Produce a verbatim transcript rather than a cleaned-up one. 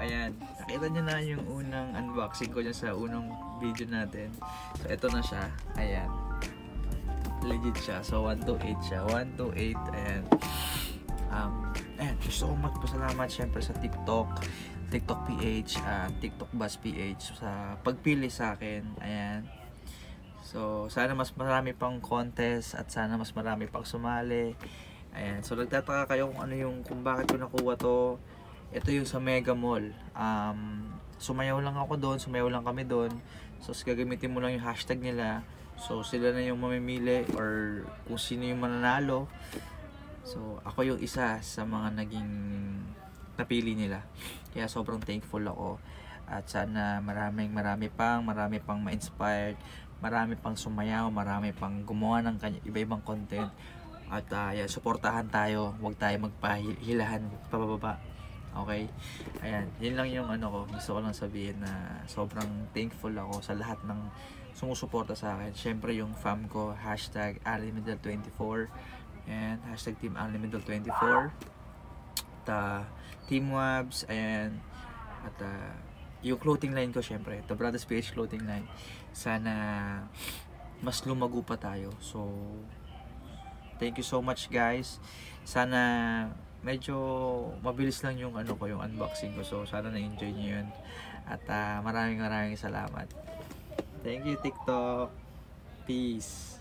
ayan. Nakita nyo na yung unang unboxing ko dyan sa unang video natin. So, ito na siya. Ayan. Legit siya. So, one two eight siya. one two eight. Ayan. Um, ayan. So much pasalamat syempre sa TikTok. TikTok P H. Uh, TikTok Buzz P H. Sa pagpili sa akin. Ayan. So, sana mas marami pang contest at sana mas marami pang sumali. Ayan. So, nagtataka kayo kung ano yung, kung bakit ko nakuha to. Ito yung sa Mega Mall. Um, sumayaw lang ako doon, sumayaw lang kami doon. So, gagamitin mo lang yung hashtag nila. So, sila na yung mamimili or kung sino yung mananalo. So, ako yung isa sa mga naging napili nila. Kaya sobrang thankful ako. At sana maraming marami pang, marami pang ma-inspired, marami pang sumayaw, marami pang gumawa ng iba-ibang content. At uh, yan, suportahan tayo. Huwag tayo magpahilahan pababa. Okay? Ayan, yun lang yung ano ko. Gusto ko lang sabihin na sobrang thankful ako sa lahat ng sumusuporta sa akin. Siyempre yung fam ko, hashtag Alimidal twenty-four. Ayan, hashtag Team Alimidal twenty-four. At uh, Team Wabs, ayan. At uh, yung clothing line ko siyempre, The Brothers P H clothing line. Sana mas lumago pa tayo. So, thank you so much guys. Sana medyo mabilis lang yung ano ko, yung unboxing ko. So, sana na-enjoy niyo yun. At uh, maraming maraming salamat. Thank you TikTok. Peace.